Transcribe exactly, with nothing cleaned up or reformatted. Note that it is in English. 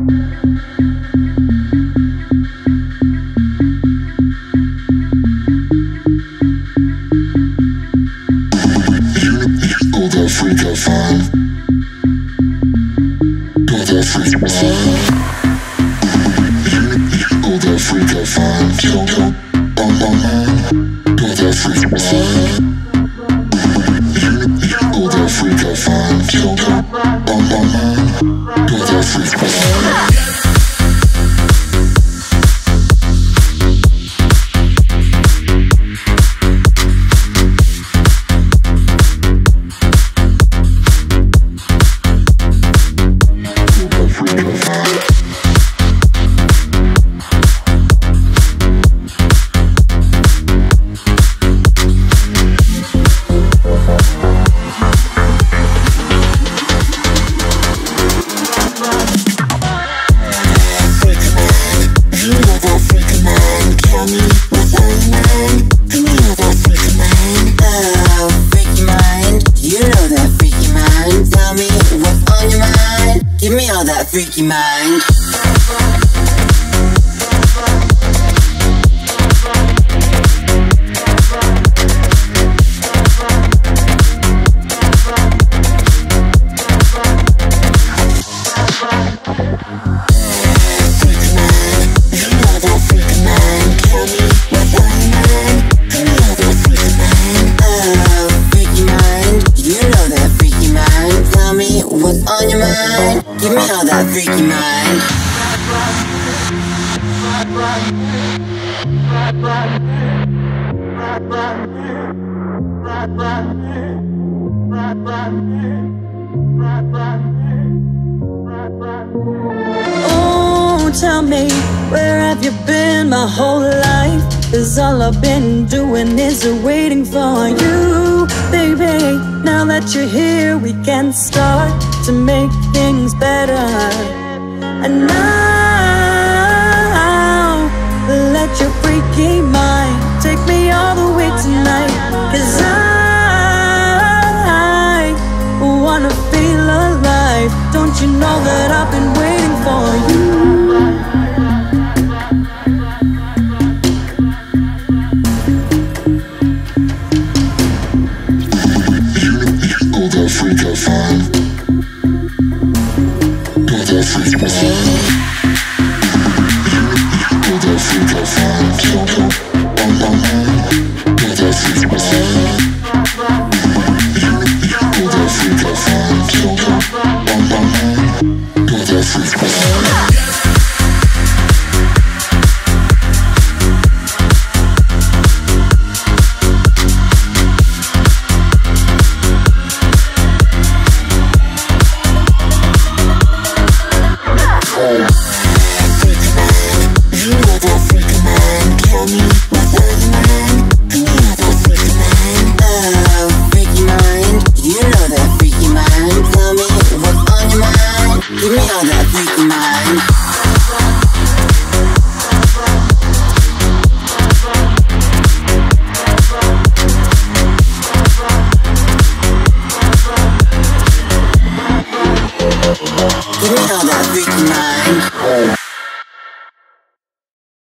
Freaky mind. Give me all that freaky mind. Oh, tell me, where have you been my whole life? 'Cause all I've been doing is waiting for you, baby. Now that you're here, we can start to make things better. And now, let your freaky mind take me all the way tonight. 'Cause I wanna feel alive. Don't you know that I've been waiting for you? Freak